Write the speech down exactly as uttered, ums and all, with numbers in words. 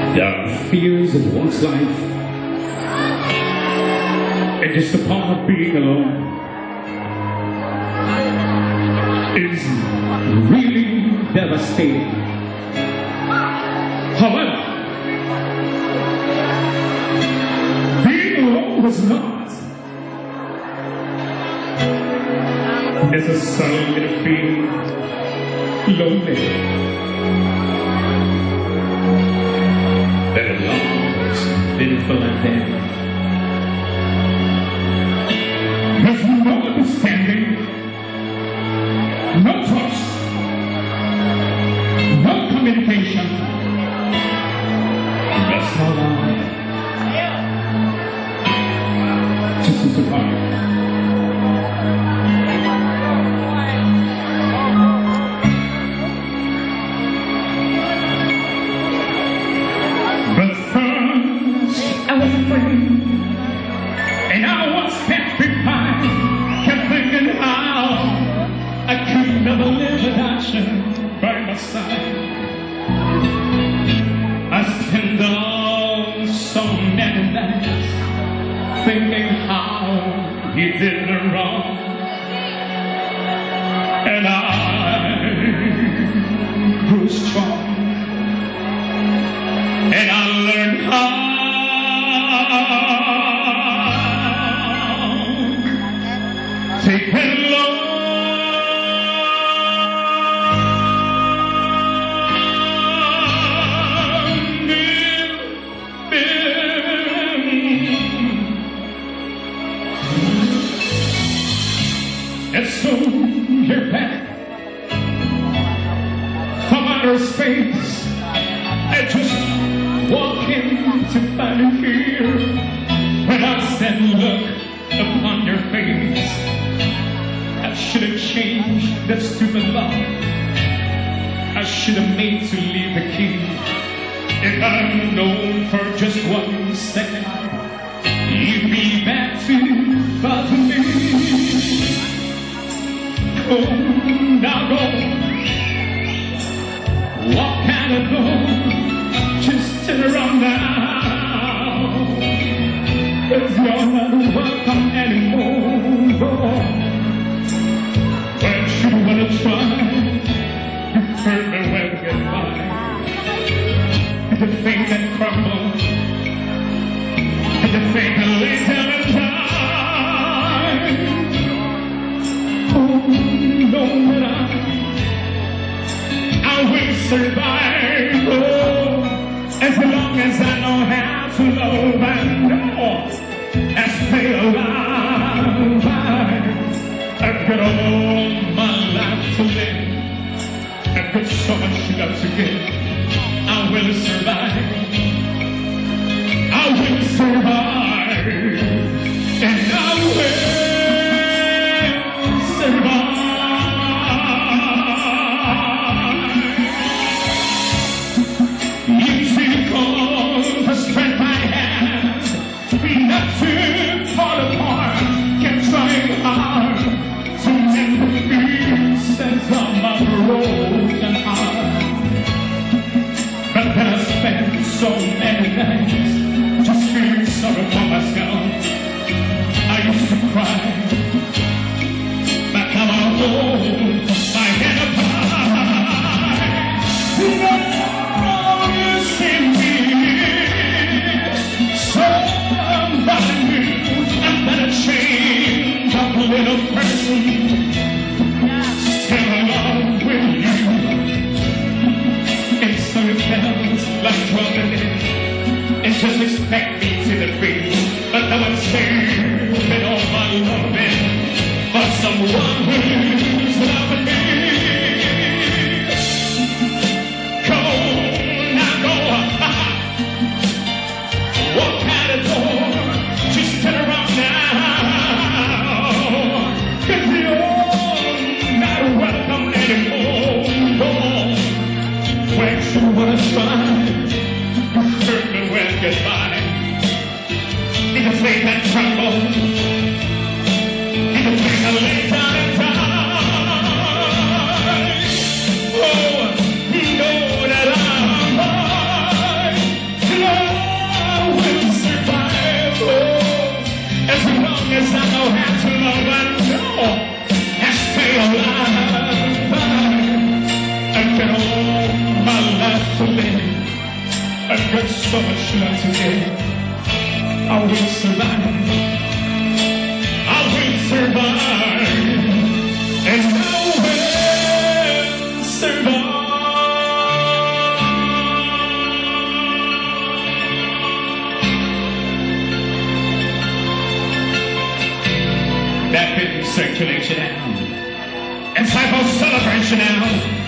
There are fears of one's life, and just the part of being alone is really devastating. However, being alone was not as a sign of being lonely. That a long, beautiful and then there's no understanding, no trust, no communication. That's how long just to survive. And I was petrified, kept thinking how I could never live without you by my side. I spent all so many nights thinking how he did me wrong, and I grew strong, and I learned how take it long. And so you're back from outer space. I just walk in to find you here. When I said look upon your face, I should have changed that stupid lock. I should have made to leave the key. If I'd known for just one second you'd be back to bother me. Oh, now go, walk out of door, just turn around now, 'cause you're not welcome anymore. When you wanna try, you hurt me when goodbye. The thing that crumbles, the thing that lays down and dies. Oh, no, but I, I will survive. Oh, as long as I know how to love and know I stay alive. I've got all my life to live. I've got so much love to give. I will survive. I will survive. And I will survive. You see, all the strength I have, not to fall apart, kept trying hard to mend the pieces of my broken heart. But then I spent so many nights just feeling sorry for myself. I used to cry, but now I hold my head up high. No, you see me, somebody new. I'm gonna change a little person, still in love with you. And so it feels like trouble and just expect me to defeat. But now I'm saving all my loving for someone who's loving me. Go, now go, walk out the door, just turn around now. 'Cause you're not welcome anymore. When you wanna try, you hurt me when goodbye. In the face that trembles, in the face that lays down and dies. Oh, you know that I'm high. to live. I've got so much love to give. I will survive. I will survive. And I will survive. Back in circulation now. It's time for celebration now.